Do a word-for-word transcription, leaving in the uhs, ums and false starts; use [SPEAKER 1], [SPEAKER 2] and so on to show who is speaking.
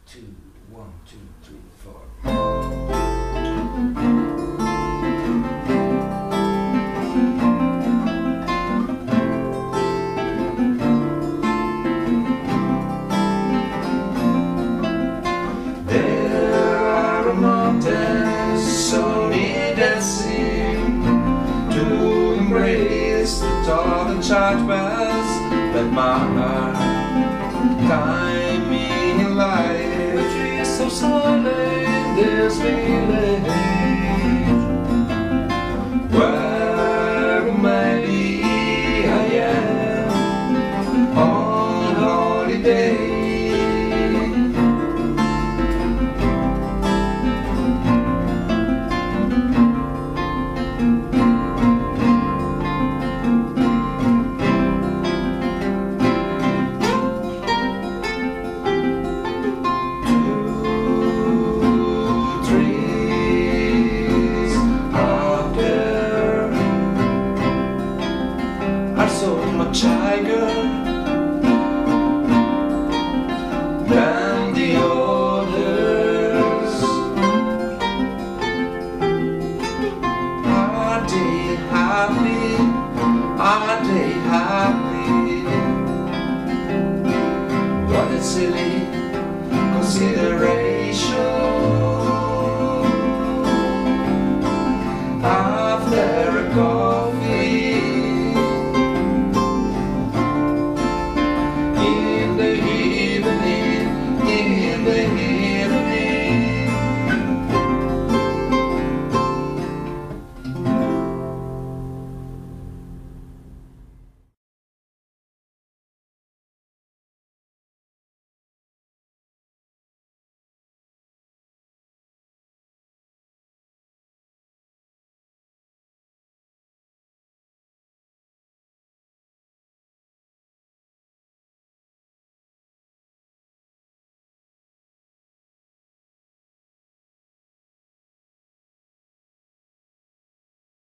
[SPEAKER 1] two, one, two, three, four. There are mountains so near dancing to embrace the tall and charged bells that my heart timing in life. The trees so silent in this village where maybe I am on holiday. Higher than the others. Are they happy? Are they happy? What a silly consideration.